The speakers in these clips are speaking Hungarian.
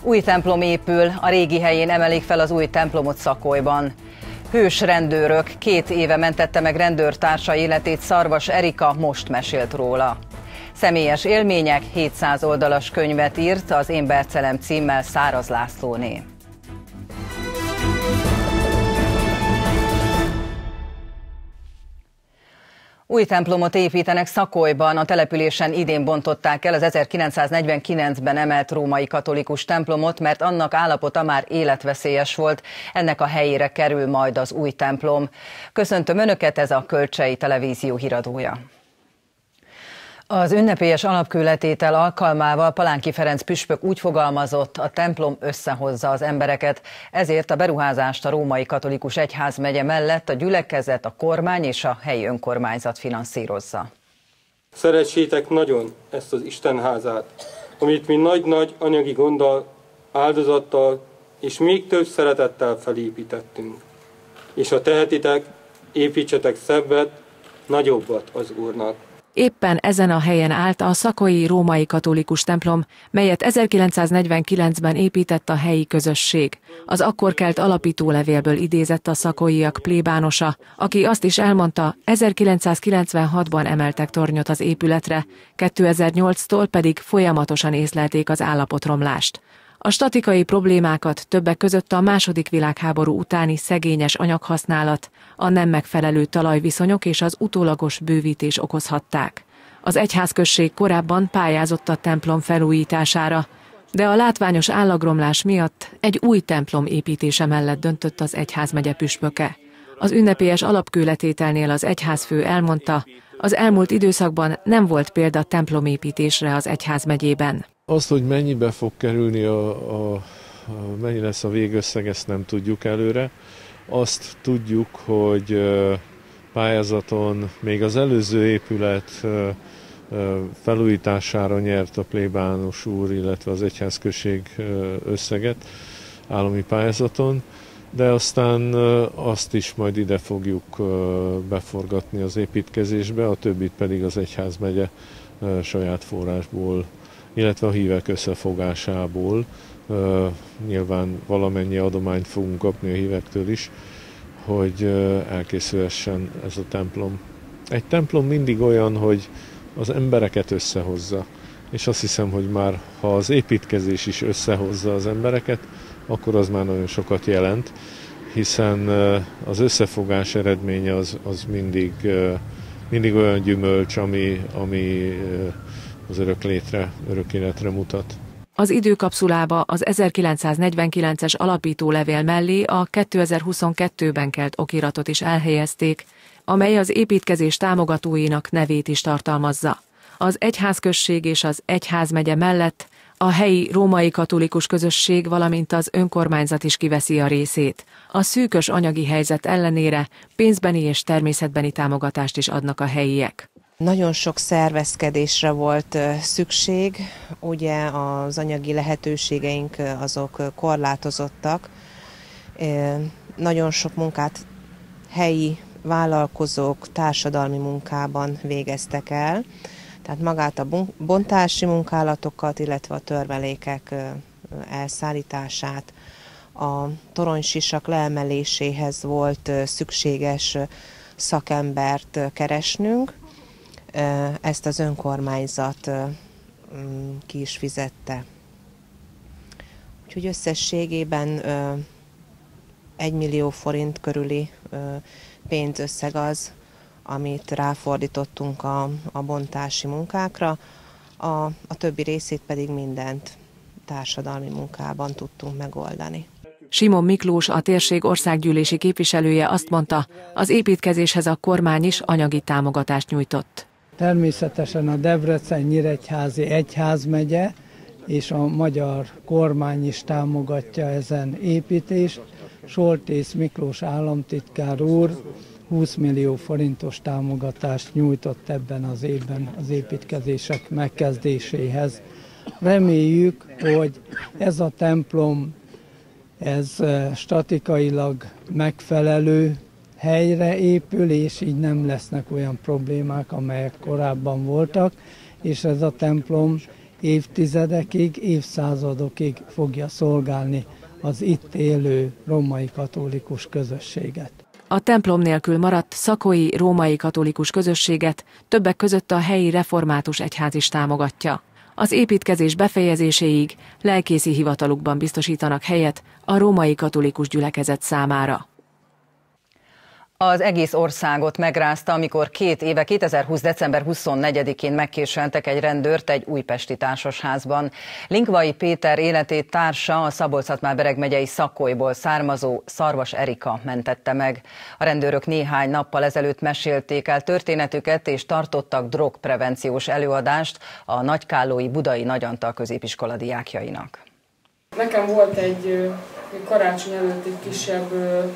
Új templom épül, a régi helyén emelik fel az új templomot Szakolyban. Hős rendőrök 2 éve mentette meg rendőrtársa életét Szarvas Erika, most mesélt róla. Személyes élmények, 700 oldalas könyvet írt az Én Bercelem címmel Száraz Lászlóné. Új templomot építenek Szakolyban, a településen idén bontották el az 1949-ben emelt római katolikus templomot, mert annak állapota már életveszélyes volt, ennek a helyére kerül majd az új templom. Köszöntöm Önöket, ez a Kölcsei Televízió híradója. Az ünnepélyes alapkőletétel alkalmával Palánki Ferenc püspök úgy fogalmazott, a templom összehozza az embereket, ezért a beruházást a római katolikus egyházmegye mellett a gyülekezet, a kormány és a helyi önkormányzat finanszírozza. Szeressétek nagyon ezt az Istenházát, amit mi nagy-nagy anyagi gonddal, áldozattal és még több szeretettel felépítettünk. És ha tehetitek, építsetek szebbet, nagyobbat az Úrnak. Éppen ezen a helyen állt a szakói római katolikus templom, melyet 1949-ben épített a helyi közösség. Az akkor kelt alapítólevélből idézett a szakóiak plébánosa, aki azt is elmondta, 1996-ban emeltek tornyot az épületre, 2008-tól pedig folyamatosan észlelték az állapotromlást. A statikai problémákat többek között a II. Világháború utáni szegényes anyaghasználat, a nem megfelelő talajviszonyok és az utólagos bővítés okozhatták. Az egyházközség korábban pályázott a templom felújítására, de a látványos állagromlás miatt egy új templom építése mellett döntött az egyházmegye püspöke. Az ünnepélyes alapkőletételnél az egyházfő elmondta, az elmúlt időszakban nem volt példa templomépítésre az egyházmegyében. Azt, hogy mennyibe fog kerülni, mennyi lesz a végösszeg, ezt nem tudjuk előre. Azt tudjuk, hogy pályázaton még az előző épület felújítására nyert a plébános úr, illetve az egyházközség összeget állami pályázaton, de aztán azt is majd ide fogjuk beforgatni az építkezésbe, a többit pedig az egyházmegye saját forrásból, illetve a hívek összefogásából. Nyilván valamennyi adományt fogunk kapni a hívektől is, hogy elkészülhessen ez a templom. Egy templom mindig olyan, hogy az embereket összehozza, és azt hiszem, hogy már ha az építkezés is összehozza az embereket, akkor az már nagyon sokat jelent, hiszen az összefogás eredménye az mindig olyan gyümölcs, ami az örök életre mutat. Az időkapszulába az 1949-es alapítólevél mellé a 2022-ben kelt okiratot is elhelyezték, amely az építkezés támogatóinak nevét is tartalmazza. Az egyházközség és az egyházmegye mellett a helyi római katolikus közösség, valamint az önkormányzat is kiveszi a részét. A szűkös anyagi helyzet ellenére pénzbeni és természetbeni támogatást is adnak a helyiek. Nagyon sok szervezkedésre volt szükség, ugye az anyagi lehetőségeink azok korlátozottak. Nagyon sok munkát helyi vállalkozók társadalmi munkában végeztek el, tehát magát a bontási munkálatokat, illetve a törmelékek elszállítását, a toronysisak leemeléséhez volt szükséges szakembert keresnünk. Ezt az önkormányzat ki is fizette. Úgyhogy összességében 1 millió forint körüli pénzösszeg az, amit ráfordítottunk a bontási munkákra, a többi részét pedig mindent társadalmi munkában tudtunk megoldani. Simon Miklós, a térség országgyűlési képviselője azt mondta, az építkezéshez a kormány is anyagi támogatást nyújtott. Természetesen a Debrecen-Nyíregyházi egyházmegye és a magyar kormány is támogatja ezen építést. Soltész Miklós államtitkár úr 20 millió forintos támogatást nyújtott ebben az évben az építkezések megkezdéséhez. Reméljük, hogy ez a templom statikailag megfelelő helyre épül, és így nem lesznek olyan problémák, amelyek korábban voltak, és ez a templom évtizedekig, évszázadokig fogja szolgálni az itt élő római katolikus közösséget. A templom nélkül maradt szakói római katolikus közösséget többek között a helyi református egyház is támogatja. Az építkezés befejezéséig lelkészi hivatalukban biztosítanak helyet a római katolikus gyülekezet számára. Az egész országot megrázta, amikor 2 éve, 2020. december 24-én megkéseltek egy rendőrt egy újpesti társasházban. Linkvai Péter életét társa, a Szabolcs-Szatmár-Bereg megyei Szakolyból származó Szarvas Erika mentette meg. A rendőrök néhány nappal ezelőtt mesélték el történetüket, és tartottak drogprevenciós előadást a nagykállói Budai Nagy Antal középiskola diákjainak. Nekem volt egy karácsony előtt egy kisebb,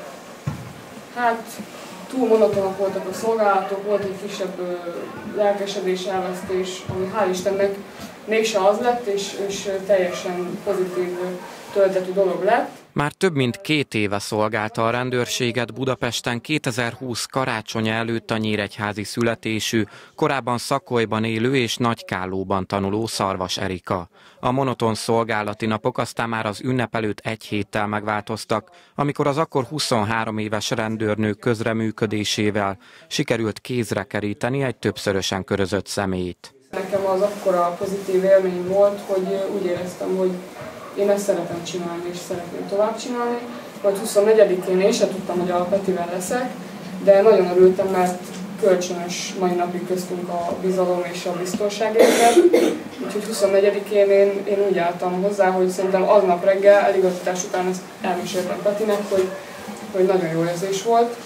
túl monotonok voltak a szolgálatok, volt egy kisebb lelkesedés, elvesztés, ami hál' Istennek mégse az lett, és teljesen pozitív töltetű dolog lett. Már több mint 2 éve szolgálta a rendőrséget Budapesten 2020 karácsonya előtt a nyíregyházi születésű, korábban Szakolyban élő és Nagykállóban tanuló Szarvas Erika. A monoton szolgálati napok aztán már az ünnep előtt 1 héttel megváltoztak, amikor az akkor 23 éves rendőrnő közreműködésével sikerült kézre keríteni egy többszörösen körözött személyt. Nekem az akkora pozitív élmény volt, hogy úgy éreztem, hogy én ezt szeretem csinálni, és szeretném tovább csinálni. Majd 24-én én sem tudtam, hogy a Petivel leszek, de nagyon örültem, mert kölcsönös mai napig köztünk a bizalom és a biztonság érzet. Úgyhogy 24-én én úgy álltam hozzá, hogy szerintem aznap reggel, eligazítás után ezt elmeséltem Petinek, hogy nagyon jó érzés volt.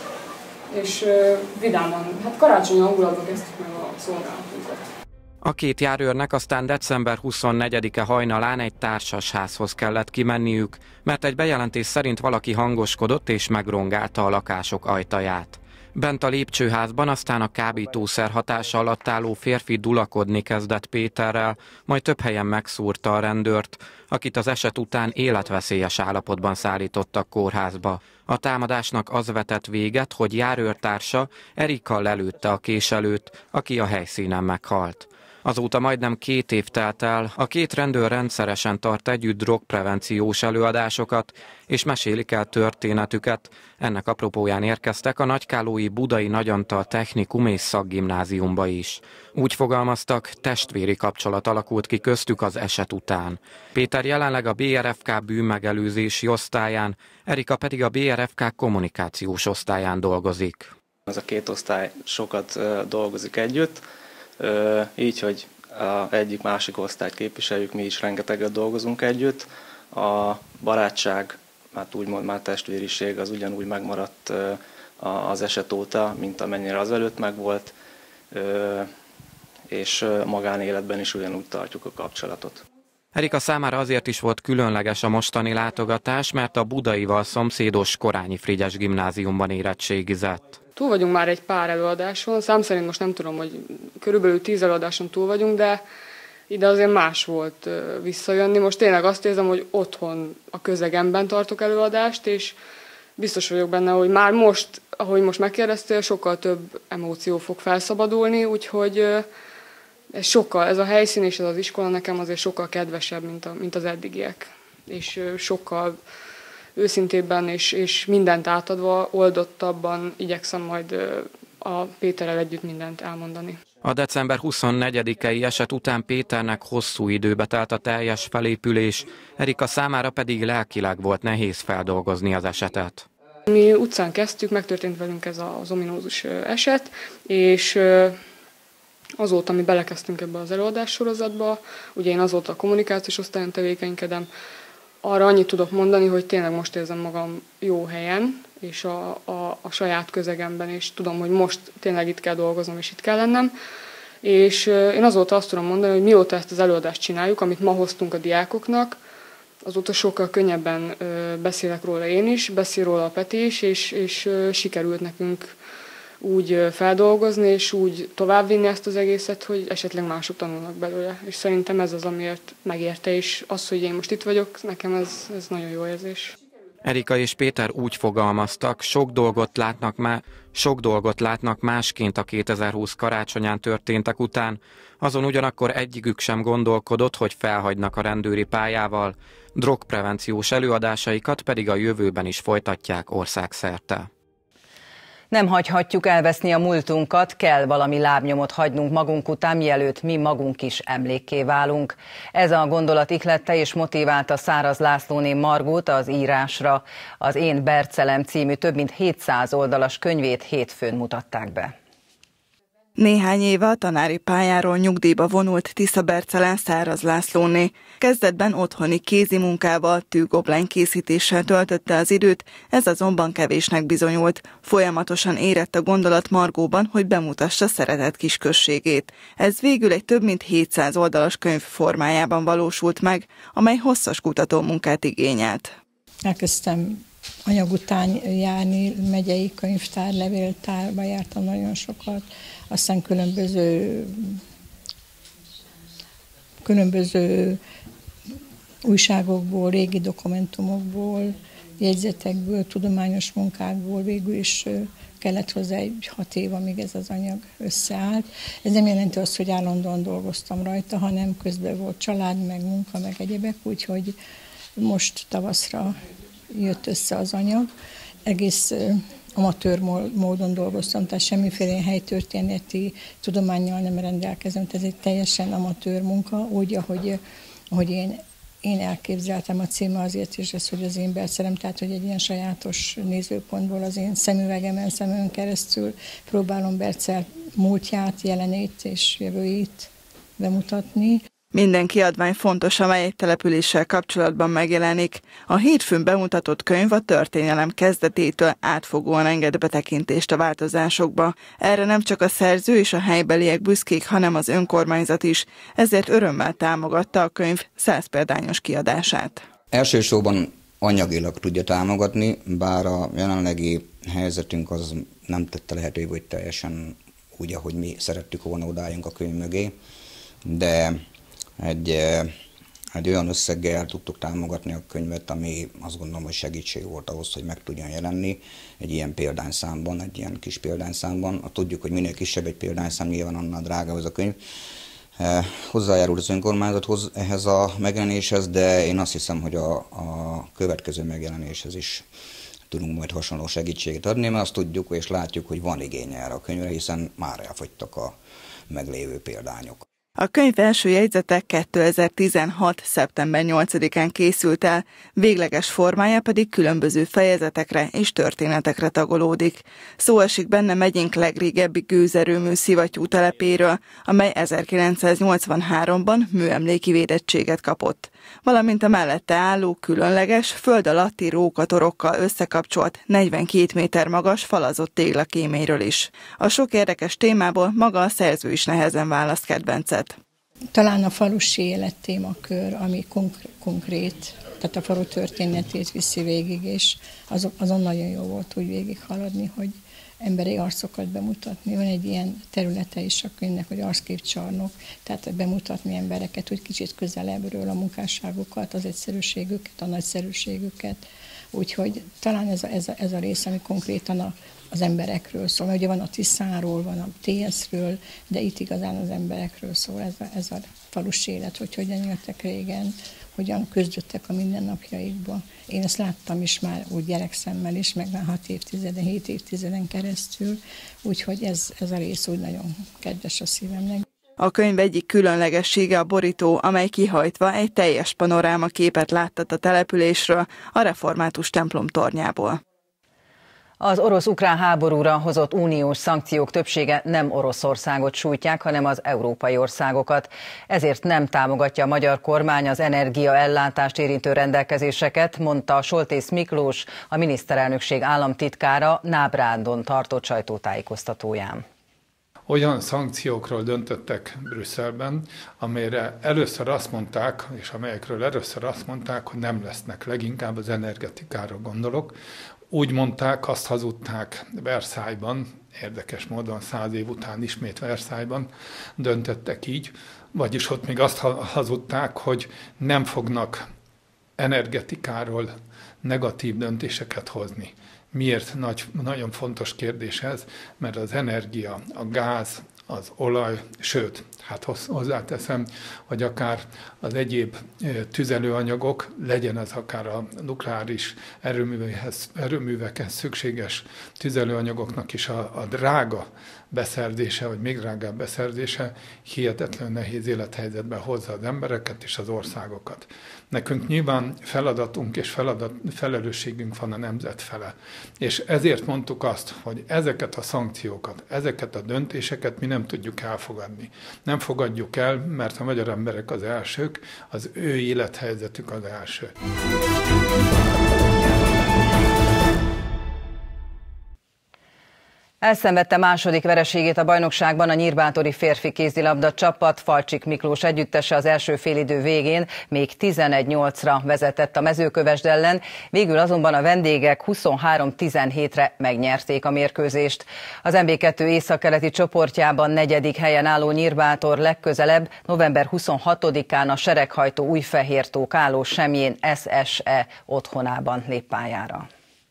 És vidáman, karácsonyi hangulatban kezdtük meg a szolgálatunkat. A 2 járőrnek aztán december 24-e hajnalán egy társasházhoz kellett kimenniük, mert egy bejelentés szerint valaki hangoskodott és megrongálta a lakások ajtaját. Bent a lépcsőházban aztán a kábítószer hatása alatt álló férfi dulakodni kezdett Péterrel, majd több helyen megszúrta a rendőrt, akit az eset után életveszélyes állapotban szállítottak kórházba. A támadásnak az vetett véget, hogy járőrtársa Erika lelőtte a késelőt, aki a helyszínen meghalt. Azóta majdnem 2 év telt el, a 2 rendőr rendszeresen tart együtt drogprevenciós előadásokat, és mesélik el történetüket. Ennek apropóján érkeztek a nagykállói Budai Nagy Antal Technikum és Szakgimnáziumba is. Úgy fogalmaztak, testvéri kapcsolat alakult ki köztük az eset után. Péter jelenleg a BRFK bűnmegelőzési osztályán, Erika pedig a BRFK kommunikációs osztályán dolgozik. Ez a 2 osztály sokat dolgozik együtt, így, hogy egyik-másik osztályt képviseljük, mi is rengeteget dolgozunk együtt. A barátság, hát úgymond már testvériség, az ugyanúgy megmaradt az eset óta, mint amennyire azelőtt megvolt, és magánéletben is ugyanúgy tartjuk a kapcsolatot. Erika számára azért is volt különleges a mostani látogatás, mert a Budaival szomszédos Korányi Frigyes gimnáziumban érettségizett. Túl vagyunk már egy pár előadáson, szám szerint most nem tudom, hogy körülbelül 10 előadáson túl vagyunk, de ide azért más volt visszajönni. Most tényleg azt érzem, hogy otthon a közegemben tartok előadást, és biztos vagyok benne, hogy már most, ahogy most megkérdeztél, sokkal több emóció fog felszabadulni, úgyhogy ez a helyszín és ez az iskola nekem azért sokkal kedvesebb, mint az eddigiek. És sokkal őszintébben és mindent átadva, oldottabban igyekszem majd a Péterrel együtt mindent elmondani. A december 24-i eset után Péternek hosszú időbe telt a teljes felépülés, Erika számára pedig lelkileg volt nehéz feldolgozni az esetet. Mi utcán kezdtük, megtörtént velünk ez az ominózus eset, és azóta mi belekezdtünk ebbe az előadás sorozatba, ugye én azóta a kommunikációs osztályon tevékenykedem. Arra annyit tudok mondani, hogy tényleg most érzem magam jó helyen, és a saját közegemben, és tudom, hogy most tényleg itt kell dolgoznom, és itt kell lennem. És én azóta azt tudom mondani, hogy mióta ezt az előadást csináljuk, amit ma hoztunk a diákoknak, azóta sokkal könnyebben beszélek róla én is, beszél róla a Peti is, és sikerült nekünk úgy feldolgozni, és úgy továbbvinni ezt az egészet, hogy esetleg mások tanulnak belőle. És szerintem ez az, amiért megérte, és az, hogy én most itt vagyok, nekem ez nagyon jó érzés. Erika és Péter úgy fogalmaztak, sok dolgot látnak másként a 2020 karácsonyán történtek után, azon ugyanakkor egyikük sem gondolkodott, hogy felhagynak a rendőri pályával, drogprevenciós előadásaikat pedig a jövőben is folytatják országszerte. Nem hagyhatjuk elveszni a múltunkat, kell valami lábnyomot hagynunk magunk után, mielőtt mi magunk is emlékké válunk. Ez a gondolat ihlette és motiválta Száraz Lászlóné Margót az írásra. Az Én Bercelem című több mint 700 oldalas könyvét hétfőn mutatták be. Néhány éve a tanári pályáról nyugdíjba vonult Tisza Bercelen Száraz Lászlóné. Kezdetben otthoni kézi munkával, tűgoblány készítéssel töltötte az időt, ez azonban kevésnek bizonyult. Folyamatosan érett a gondolat Margóban, hogy bemutassa szeretett kisközségét. Ez végül egy több mint 700 oldalas könyv formájában valósult meg, amely hosszas kutatómunkát igényelt. Elkezdtem anyag után járni, megyei könyvtár, levéltárba jártam nagyon sokat, aztán különböző újságokból, régi dokumentumokból, jegyzetekből, tudományos munkákból végül is kellett hozzá egy 6 év, amíg ez az anyag összeállt. Ez nem jelenti azt, hogy állandóan dolgoztam rajta, hanem közben volt család, meg munka, meg egyebek, úgyhogy most tavaszra jött össze az anyag. Egész amatőr módon dolgoztam, tehát semmiféle helytörténeti tudománnyal nem rendelkezem, tehát ez egy teljesen amatőr munka, úgy, ahogy én elképzeltem. A címe azért is ez, hogy az én Bercelem, tehát hogy egy ilyen sajátos nézőpontból az én szemüvegemen keresztül próbálom Bercel múltját, jelenét és jövőjét bemutatni. Minden kiadvány fontos, amely egy településsel kapcsolatban megjelenik. A hétfőn bemutatott könyv a történelem kezdetétől átfogóan enged betekintést a változásokba. Erre nem csak a szerző és a helybeliek büszkék, hanem az önkormányzat is. Ezért örömmel támogatta a könyv 100 példányos kiadását. Elsősorban anyagilag tudja támogatni, bár a jelenlegi helyzetünk az nem tette lehetővé, hogy teljesen úgy, ahogy mi szerettük volna odaálljunk a könyv mögé, de egy olyan összeggel tudtuk támogatni a könyvet, ami azt gondolom, hogy segítség volt ahhoz, hogy meg tudjon jelenni egy ilyen példányszámban, egy ilyen kis példányszámban. Tudjuk, hogy minél kisebb egy példányszám, nyilván annál drágább ez a könyv. Hozzájárul az önkormányzathoz ehhez a megjelenéshez, de én azt hiszem, hogy a következő megjelenéshez is tudunk majd hasonló segítséget adni, mert azt tudjuk és látjuk, hogy van igény erre a könyvre, hiszen már elfogytak a meglévő példányok. A könyv első jegyzete 2016. szeptember 8-án készült el, végleges formája pedig különböző fejezetekre és történetekre tagolódik. Szó esik benne megyénk legrégebbi gőzerőmű szivattyú telepéről, amely 1983-ban műemléki védettséget kapott, valamint a mellette álló különleges, föld alatti rókatorokkal összekapcsolt 42 méter magas falazott téglakéméről is. A sok érdekes témából maga a szerző is nehezen választ kedvencet. Talán a falusi élet témakör, ami konkrét, tehát a falu történetét viszi végig, és azon nagyon jó volt úgy végighaladni, hogy emberi arcokat bemutatni. Van egy ilyen területe is a könyvnek, hogy arcképcsarnok, tehát bemutatni embereket úgy kicsit közelebbről, a munkásságukat, az egyszerűségüket, a nagyszerűségüket. Úgyhogy talán ez a rész, ami konkrétan az emberekről szól. Mert ugye van a Tiszáról, van a TS-ről, de itt igazán az emberekről szól ez a falusi élet, hogy hogyan éltek régen, hogyan küzdöttek a mindennapjaikba. Én ezt láttam is már úgy gyerekszemmel is, meg már 7 évtizeden keresztül, úgyhogy ez a rész úgy nagyon kedves a szívemnek. A könyv egyik különlegessége a borító, amely kihajtva egy teljes panoráma képet láttat a településről, a református templom tornyából. Az orosz-ukrán háborúra hozott uniós szankciók többsége nem Oroszországot sújtják, hanem az európai országokat. Ezért nem támogatja a magyar kormány az energiaellátást érintő rendelkezéseket, mondta Soltész Miklós, a miniszterelnökség államtitkára Nábrádon tartott sajtótájékoztatóján. Olyan szankciókról döntöttek Brüsszelben, amelyekről először azt mondták, hogy nem lesznek, leginkább az energetikára gondolok. Úgy mondták, azt hazudták Versailles-ban, érdekes módon 100 év után ismét Versailles-ban döntöttek így, vagyis ott még azt hazudták, hogy nem fognak energetikáról negatív döntéseket hozni. Miért nagyon fontos kérdés ez? Mert az energia, a gáz, az olaj, sőt, hát hozzáteszem, hogy akár az egyéb tüzelőanyagok, legyen az akár a nukleáris erőművekhez szükséges tüzelőanyagoknak is a drága beszerzése, vagy még drágább beszerzése hihetetlen nehéz élethelyzetbe hozza az embereket és az országokat. Nekünk nyilván feladatunk és felelősségünk van a nemzet fele. És ezért mondtuk azt, hogy ezeket a szankciókat, ezeket a döntéseket mi nem tudjuk elfogadni. Nem fogadjuk el, mert a magyar emberek az elsők, az ő élethelyzetük az első. Elszenvedte második vereségét a bajnokságban a nyírbátori férfi kézilabda csapat. Falcsik Miklós együttese az első félidő végén még 11-8-ra vezetett a Mezőkövesd ellen, végül azonban a vendégek 23-17-re megnyerték a mérkőzést. Az MB2 északkeleti csoportjában 4. helyen álló Nyírbátor legközelebb november 26-án a sereghajtó Újfehértó Káló Semjén SSE otthonában lép pályára.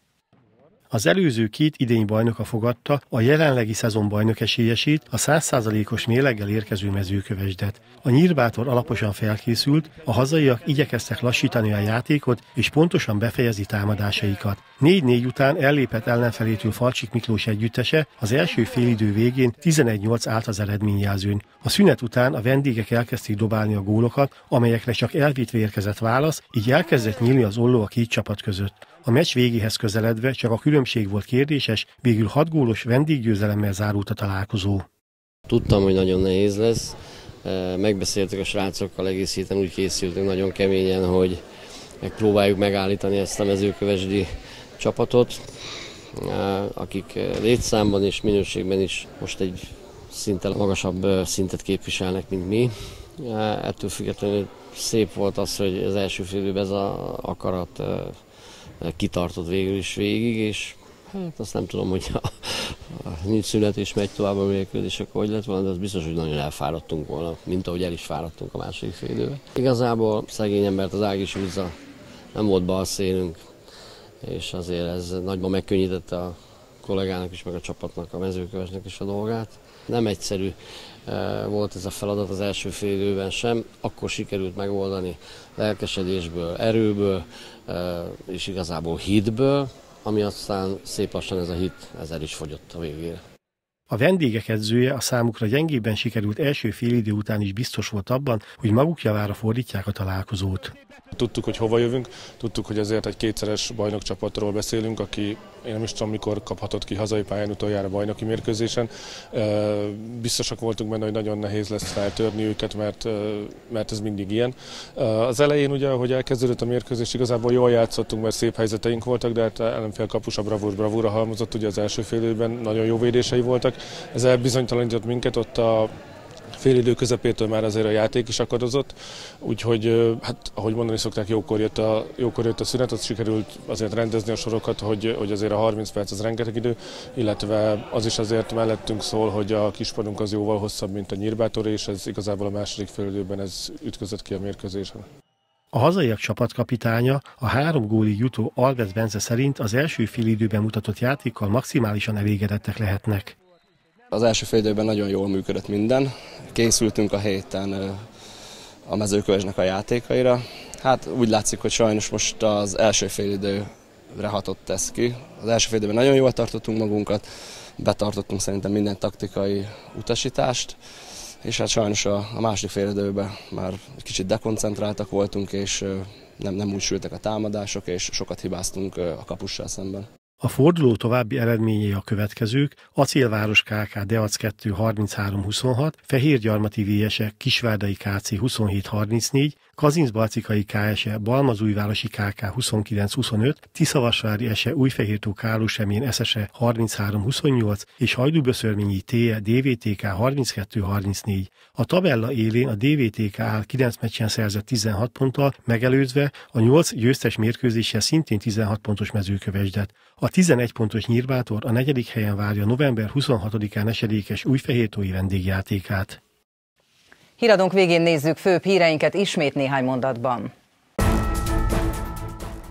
Az előző 2 idény bajnoka fogadta a jelenlegi szezonbajnok esélyesét, a 100%-os mérleggel érkező Mezőkövesdet. A Nyírbátor alaposan felkészült, a hazaiak igyekeztek lassítani a játékot és pontosan befejezni támadásaikat. 4-4 után ellépett ellenfelétől Falcsik Miklós együttese, az első félidő végén 11-8 állt az eredményjelzőn. A szünet után a vendégek elkezdték dobálni a gólokat, amelyekre csak elvétve érkezett válasz, így elkezdett nyílni az olló a 2 csapat között. A meccs végéhez közeledve csak a különbség volt kérdéses, végül 6 gólos vendéggyőzelemmel zárult a találkozó. Tudtam, hogy nagyon nehéz lesz. Megbeszéltük a srácokkal, egész héten úgy készültünk nagyon keményen, hogy megpróbáljuk megállítani ezt a mezőkövesdi csapatot, akik létszámban és minőségben is most egy szinttel magasabb szintet képviselnek, mint mi. Ettől függetlenül szép volt az, hogy az első fél időben ez az akarat kitartott végül is végig, és hát azt nem tudom, hogy nincs szünet és megy tovább a mérkőzés, akkor hogy lett volna, de az biztos, hogy nagyon elfáradtunk volna, mint ahogy el is fáradtunk a második fél időben. Igazából szegény embert az ág is húzza, nem volt balszélünk, és azért ez nagyban megkönnyítette a kollégának is, meg a csapatnak, a Mezőkövesdnek is a dolgát. Nem egyszerű volt ez a feladat az első fél időben sem, akkor sikerült megoldani lelkesedésből, erőből, és igazából hitből, ami aztán szép lassan ez a hit, ezzel is fogyott a végére. A vendégek edzője a számukra gyengébben sikerült első félidő után is biztos volt abban, hogy maguk javára fordítják a találkozót. Tudtuk, hogy hova jövünk, tudtuk, hogy ezért egy 2-szeres bajnokcsapatról beszélünk, aki én nem is tudom, mikor kaphatott ki hazai pályán utoljára bajnoki mérkőzésen. Biztosak voltunk benne, hogy nagyon nehéz lesz feltörni őket, mert ez mindig ilyen. Az elején ugye, ahogy elkezdődött a mérkőzés, igazából jól játszottunk, mert szép helyzeteink voltak, de hát ellenfél kapus a bravúra halmozott, ugye az első fél időben nagyon jó védései voltak. Ez elbizonytalanított minket, ott a félidő közepétől már azért a játék is akadozott, úgyhogy hát ahogy mondani szokták, jókor jött a szünet, ott sikerült azért rendezni a sorokat, hogy azért a 30 perc az rengeteg idő, illetve az is azért mellettünk szól, hogy a kispadunk az jóval hosszabb, mint a Nyírbátor, és ez igazából a második félidőben ez ütközött ki a mérkőzésen. A hazaiak csapatkapitánya, a 3 gólig jutó Alves Bence szerint az első félidőben mutatott játékkal maximálisan elégedettek lehetnek. Az első fél időben nagyon jól működött minden. Készültünk a héten a Mezőkövesdnek a játékaira. Hát úgy látszik, hogy sajnos most az első fél időre hatott ez ki. Az első fél időben nagyon jól tartottunk magunkat, betartottunk szerintem minden taktikai utasítást, és hát sajnos a második fél időben már egy kicsit dekoncentráltak voltunk, és nem úgy sültek a támadások, és sokat hibáztunk a kapussal szemben. A forduló további eredményei a következők: Acélváros KK Deac 2 33-26, Fehérgyarmati VS-e Kisvárdai KC 27-34, Kazincbarcikai KS-e Balmazújvárosi KK 29-25, Tiszavasvári SE Újfehértó Káló Semjén SSE 33-28 és Hajdúböszörményi TE DVTK 32-34. A tabella élén a DVTK áll 9 meccsen szerzett 16 ponttal, megelőzve a 8 győztes mérkőzéssel szintén 16 pontos Mezőkövesdet. A 11 pontos Nyírbátor a 4. helyen várja november 26-án esedékes újfehértói vendégjátékát. Híradónk végén nézzük főbb híreinket ismét néhány mondatban.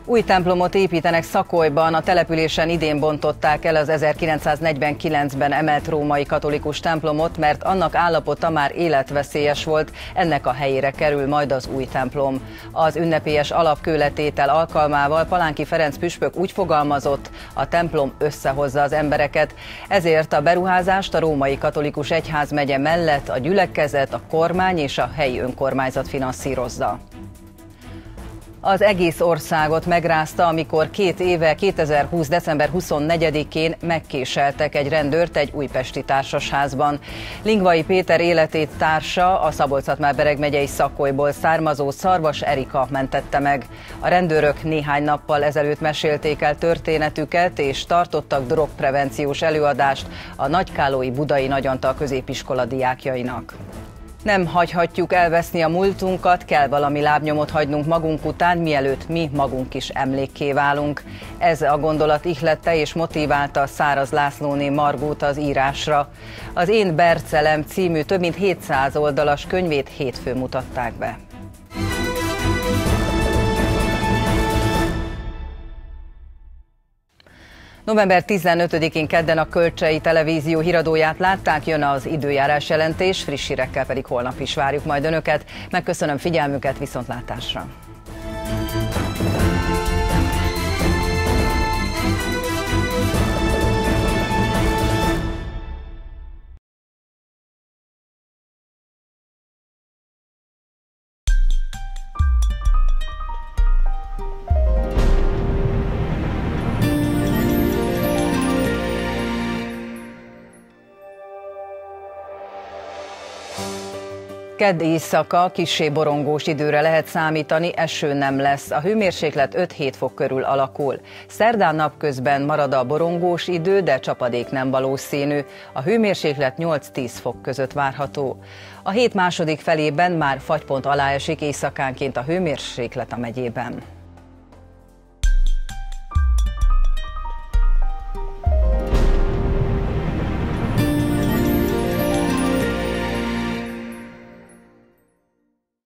Új templomot építenek Szakolyban, a településen idén bontották el az 1949-ben emelt római katolikus templomot, mert annak állapota már életveszélyes volt, ennek a helyére kerül majd az új templom. Az ünnepélyes alapkőletétel alkalmával Palánki Ferenc püspök úgy fogalmazott, a templom összehozza az embereket, ezért a beruházást a római katolikus egyházmegye mellett a gyülekezet, a kormány és a helyi önkormányzat finanszírozza. Az egész országot megrázta, amikor 2 éve, 2020. december 24-én megkéseltek egy rendőrt egy újpesti társasházban. Lingvai Péter életét társa, a Szabolcs-Szatmár-Bereg megyei Szakolyból származó Szarvas Erika mentette meg. A rendőrök néhány nappal ezelőtt mesélték el történetüket, és tartottak drogprevenciós előadást a Nagykálói Budai Nagyantal középiskola diákjainak. Nem hagyhatjuk elveszni a múltunkat, kell valami lábnyomot hagynunk magunk után, mielőtt mi magunk is emlékké válunk. Ez a gondolat ihlette és motiválta Száraz Lászlóné Margót az írásra. Az Én Bercelem című több mint 700 oldalas könyvét hétfőn mutatták be. November 15-én kedden a Kölcsei Televízió híradóját látták, jön az időjárás jelentés, friss hírekkel pedig holnap is várjuk majd Önöket. Megköszönöm figyelmüket, viszontlátásra! Kedd éjszaka kissé borongós időre lehet számítani, eső nem lesz. A hőmérséklet 5-7 fok körül alakul. Szerdán napközben marad a borongós idő, de csapadék nem valószínű. A hőmérséklet 8-10 fok között várható. A hét második felében már fagypont alá esik éjszakánként a hőmérséklet a megyében.